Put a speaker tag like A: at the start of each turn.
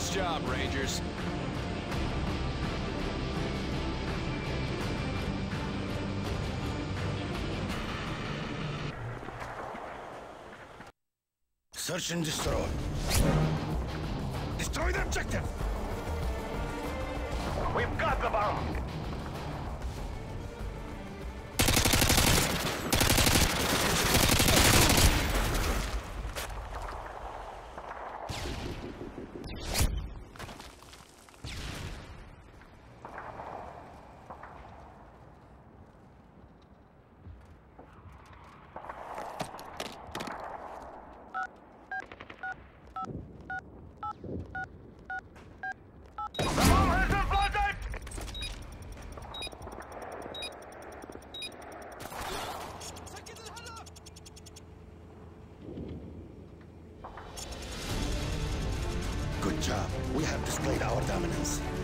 A: Nice job, Rangers.
B: Search and destroy. Destroy the objective!
C: We've got the bomb!
B: Good job. We have displayed our dominance.